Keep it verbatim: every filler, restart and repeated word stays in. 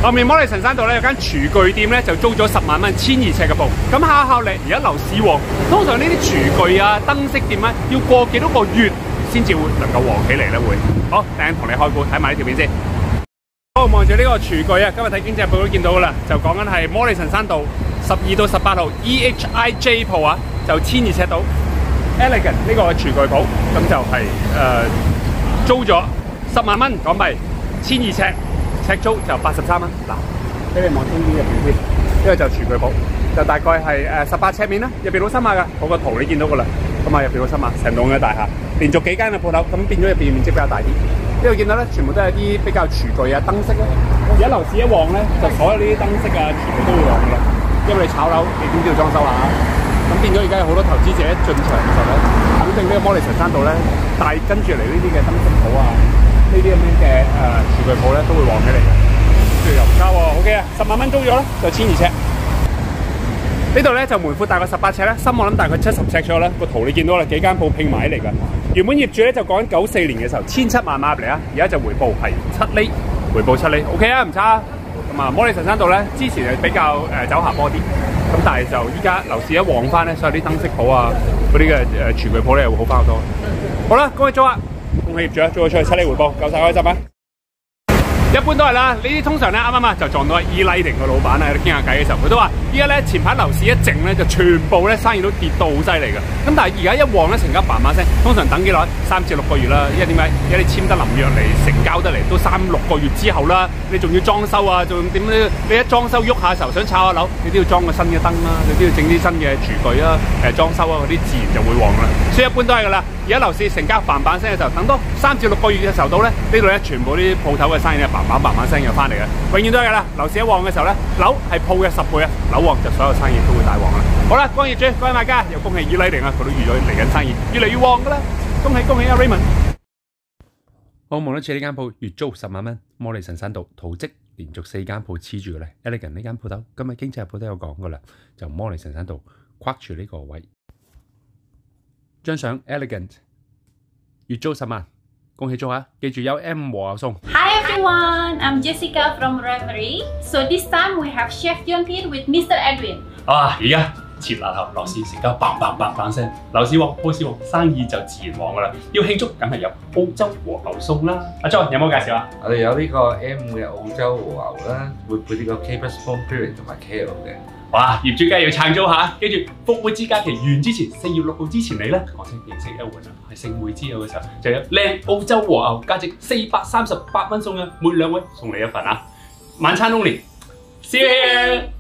後面摩利臣山道咧有間廚具店咧就租咗十萬蚊千二尺嘅鋪，咁考考你而家樓市旺，通常呢啲廚具啊燈飾店咧要過幾多個月先至會能夠旺起嚟咧會？好，等陣同你開估睇埋呢條片先。好，望住呢個廚具啊，今日睇經濟報都見到噶啦，就講緊係摩利臣山道十二到十八號 E H I J 鋪啊，就千二尺到 Elegant 呢個廚具鋪，咁就係、是、誒、呃、租咗十萬蚊港幣，千二尺。尺租就八十三蚊，嗱，俾你望清啲入邊先，呢個就廚具鋪，就大概係誒十八尺面啦，入邊好新碼噶，我個圖你見到噶啦，咁啊入邊好新碼，成棟嘅大廈，連續幾間嘅鋪頭，咁變咗入邊面積比較大啲。呢度見到咧，全部都係啲比較廚具啊、燈飾咧。而家樓市一旺咧，就所有呢啲燈飾啊，全部都會旺噶啦，因為你炒樓，你點都要裝修下，咁變咗而家有好多投資者進場嘅時候咧，肯定呢個摩利臣山道咧，帶跟住嚟呢啲嘅燈飾鋪啊。呢啲咁樣嘅誒廚具鋪咧都會旺起嚟嘅，跟住又唔交喎 ，OK 啊，十萬蚊租咗啦，就千二尺。呢度咧就門闊大概十八尺啦，深我諗大概七十尺左右啦。個圖你見到啦，幾間鋪拼埋嚟㗎。原本業主咧就講緊九四年嘅時候千七萬買入嚟啊，而家就回報係七厘，回報七厘 ，OK 啊，唔差。咁啊，摩利臣山道咧之前係比較誒、呃、走下坡啲，咁但係就依家樓市一旺翻咧，所有啲燈飾鋪啊，嗰啲嘅誒廚具鋪咧又會好翻好多。好啦，恭喜租啊！恭喜業主啊，租咗出去七厘回報，夠晒開心啊！一般都係啦，呢啲通常咧啱啱啊就撞到 E-Lighting 個老闆啊喺度傾下偈嘅時候，佢都話依家咧前排樓市一靜咧，就全部咧生意都跌到好犀利嘅。咁但係而家一旺咧，成交嘭嘭聲，通常等幾耐？三至六個月啦。因為點解？而家你簽得臨約嚟，成交得嚟都三六個月之後啦。你仲要裝修啊，仲點咧？你一裝修喐下時候想炒下樓，你都要裝個新嘅燈啦，你都要整啲新嘅廚具啊、誒裝修啊嗰啲，自然就會旺啦。所以一般都係噶啦。而家樓市成交嘭嘭聲嘅時候，等多三至六個月嘅時候到咧，呢度咧全部啲鋪頭嘅生意咧嘭嘭嘭嘭聲又翻嚟嘅，永遠都係噶啦。樓市一旺嘅時候咧，樓係鋪嘅十倍啊，樓旺就所有生意都會大旺啦。好啦，恭喜業主，恭喜買家，又恭喜 E-Lighting 啊，佢都預咗嚟緊生意越嚟越旺噶啦，恭喜恭喜啊 Raymond！好，望得住呢間鋪月租十萬蚊，摩利臣山道圖蹟連續四間鋪黐住嘅咧 ，Elegant 呢間鋪頭今日經濟日報都有講噶啦，就摩利臣山道框住呢個位。張相 Elegant 月租十萬，恭喜租啊！記住有 M 和牛送。 Hi everyone, I'm Jessica from Reverie. So this time we have Chef John here with Mister Edwin. 啊，而家切辣頭，樓市成交嘭嘭嘭嘭聲，樓市旺，鋪市旺，生意就自然旺噶啦。要慶祝，梗係有澳洲和牛送啦。阿 John 有冇介紹啊？ 我哋有呢個 M 嘅澳洲和牛啦，會配呢個 Tablespoon Pudding 同埋 Kale 嘅。 哇！業主梗係要撐租下，記住復活節假期完之前，四月六號之前嚟咧，講聲認識一換啊，係盛會之友嘅時候，就有靚澳洲和牛，價值四百三十八蚊送嘅，每兩位送你一份啊！晚餐 only，see you here。